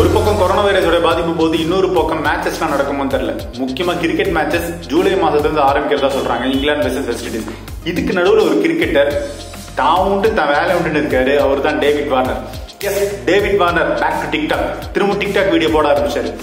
ஒரு பக்கம் கொரோனா வைரஸோட பாதிப்பு போது இன்னொரு பக்கம் மேட்சஸ்லாம் நடக்குமோன்னு தெரியல. முக்கியமா கிரிக்கெட் மேட்சஸ் ஜூலை மாசத்துல ஆரம்பிக்கிறதா சொல்றாங்க, இங்கிலாந்து வெர்சஸ் வெஸ்ட் இண்டீஸ். இதுக்கு நடுவில் ஒரு கிரிக்கெட்டர் தான் உண்டு தான் வேலை உண்டுன்னு இருக்காரு. அவர் தான் David Warner. Yes, David Warner back to TikTok. திரும்ப டிக்டாக் வீடியோ போட ஆரம்பிச்சாரு.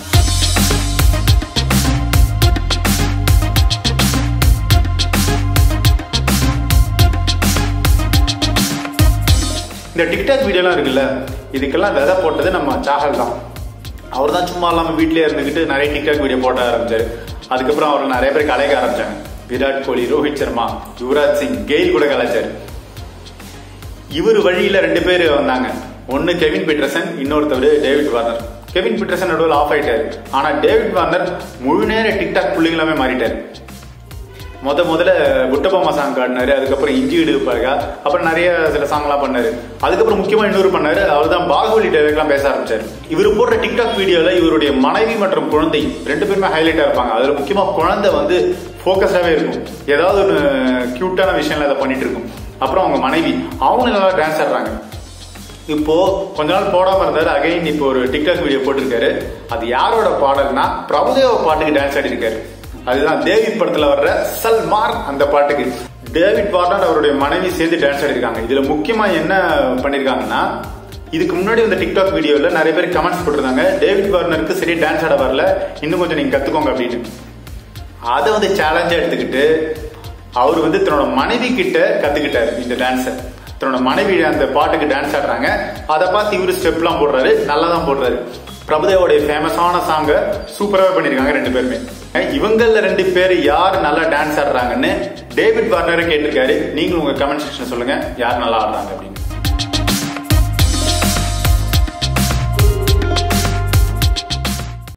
இந்த டிக்டாக் வீடியோலாம் இருக்குல்ல, இதுக்கெல்லாம் விதை போட்டது நம்ம சாஹல் தான். அவர் தான் சும்மா இல்லாம வீட்டிலே இருந்துகிட்டு நிறைய டிக்டாக் வீடியோ போட ஆரம்பிச்சாரு. அதுக்கப்புறம் அவர் நிறைய பேர் கலைக்க ஆரம்பிச்சாங்க. விராட் கோலி, ரோஹித் சர்மா, யுவராஜ் சிங், கெயில் கூட கலாச்சாரு. இவர் வழியில 2 பேர் வந்தாங்க. ஒன்னு கெவின் பீட்டர்சன், இன்னொருத்தவர் டேவிட் வார்னர். கெவின் பீட்டர்சன் நடுவில் ஆஃப் ஆயிட்டாரு. ஆனா டேவிட் வார்னர் முழு நேர டிக்டாக் புள்ளிங்களாமே மாறிட்டாரு. முதல்ல குட்டபொம்மா சாங் ஆடினாரு. அதுக்கப்புறம் இஞ்சி இடுப்பாருக்கா, அப்புறம் நிறைய சில சாங்லாம் பண்ணாரு. அதுக்கப்புறம் முக்கியமா இன்னொரு பண்ணாரு, அவர் தான் பாகுபலி டைலாக்லாம் பேச ஆரம்பிச்சாரு. இவர் போடுற டிக்டாக் வீடியோல இவருடைய மனைவி மற்றும் குழந்தை 2 பேருமே ஹைலைட்டா இருப்பாங்க. அதுல முக்கியமா குழந்தை வந்து போக்கஸாவே இருக்கும், ஏதாவது ஒரு கியூட்டான விஷயம்ல அதை பண்ணிட்டு இருக்கும். அப்புறம் அவங்க மனைவி அவங்க நல்லா டான்ஸ் ஆடுறாங்க. இப்போ கொஞ்ச நாள் போடாம இருந்தாரு, அகைன் இப்போ ஒரு டிக்டாக் வீடியோ போட்டிருக்காரு. அது யாரோட பாடல்னா பிரபுதேவ பாட்டுக்கு டான்ஸ் ஆடி இருக்காரு. அதுதான் டேவிட் படத்துல வர்ற சல்மார் அந்த பாட்டுக்கு டேவிட் வார்னர் அவருடைய மனைவி சேர்ந்து டான்ஸ் ஆடிருக்காங்க. இதுல முக்கியமா என்ன பண்ணிருக்காங்கன்னா, இதுக்கு முன்னாடி இந்த டிக்டாக் வீடியோல நிறைய பேர் கமெண்ட்ஸ் போட்டிருந்தாங்க, டேவிட் வார்னருக்கு சரி டான்ஸ் ஆட வரல, இன்னும் கொஞ்சம் நீங்க கத்துக்கோங்க அப்படின்னு. அதை வந்து சேலஞ்சா எடுத்துக்கிட்டு அவர் வந்து தன்னோட மனைவி கிட்ட கத்துக்கிட்டாரு இந்த டான்ஸை. தன்னோட மனைவி அந்த பாட்டுக்கு டான்ஸ் ஆடுறாங்க, அதை பார்த்து இவரு ஸ்டெப்லாம் போடுறாரு, நல்லா தான் போடுறாரு. பிரபுதேவோடைய ஃபேமஸான சாங்க சூப்பராகவே பண்ணிருக்காங்க 2 பேருமே. இவங்கள 2 பேர் யார் நல்லா டான்ஸ் ஆடுறாங்கன்னு டேவிட் வார்னரை கேட்டிருக்காரு. நீங்களும் உங்க கமெண்ட் செக்ஷன் சொல்லுங்க யார் நல்லா ஆடுறாங்க அப்படின்னு.